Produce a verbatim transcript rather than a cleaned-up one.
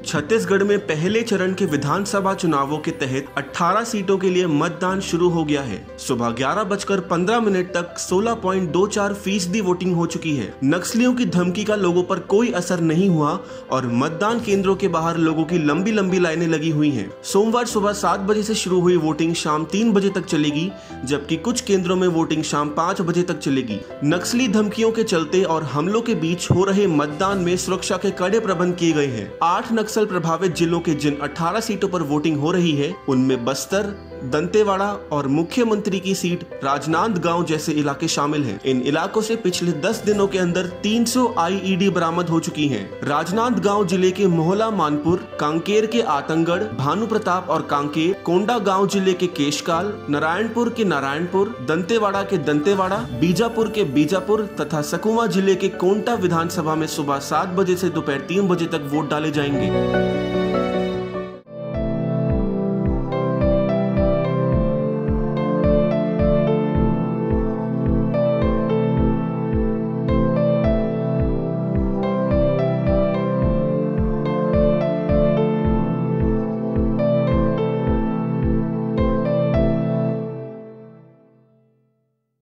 छत्तीसगढ़ में पहले चरण के विधानसभा चुनावों के तहत अठारह सीटों के लिए मतदान शुरू हो गया है। सुबह ग्यारह बजकर पंद्रह मिनट तक सोलह पॉइंट दो चार फीसदी वोटिंग हो चुकी है। नक्सलियों की धमकी का लोगों पर कोई असर नहीं हुआ और मतदान केंद्रों के बाहर लोगों की लंबी लंबी लाइनें लगी हुई हैं। सोमवार सुबह सात बजे से शुरू हुई वोटिंग शाम तीन बजे तक चलेगी, जबकि कुछ केंद्रों में वोटिंग शाम पाँच बजे तक चलेगी। नक्सली धमकियों के चलते और हमलों के बीच हो रहे मतदान में सुरक्षा के कड़े प्रबंध किए गए हैं। आठ नक्सल प्रभावित जिलों के जिन अठारह सीटों पर वोटिंग हो रही है, उनमें बस्तर, दंतेवाड़ा और मुख्यमंत्री की सीट राजनांदगांव जैसे इलाके शामिल हैं। इन इलाकों से पिछले दस दिनों के अंदर तीन सौ आई ई डी बरामद हो चुकी हैं। राजनांदगांव जिले के मोहला मानपुर, कांकेर के आतंगगढ़, भानु प्रताप और कांकेर, कोंडागांव जिले के केशकाल, नारायणपुर के नारायणपुर, दंतेवाड़ा के दंतेवाड़ा, बीजापुर के बीजापुर तथा सकुमा जिले के कोंटा विधानसभा में सुबह सात बजे से दोपहर तीन बजे तक वोट डाले जाएंगे।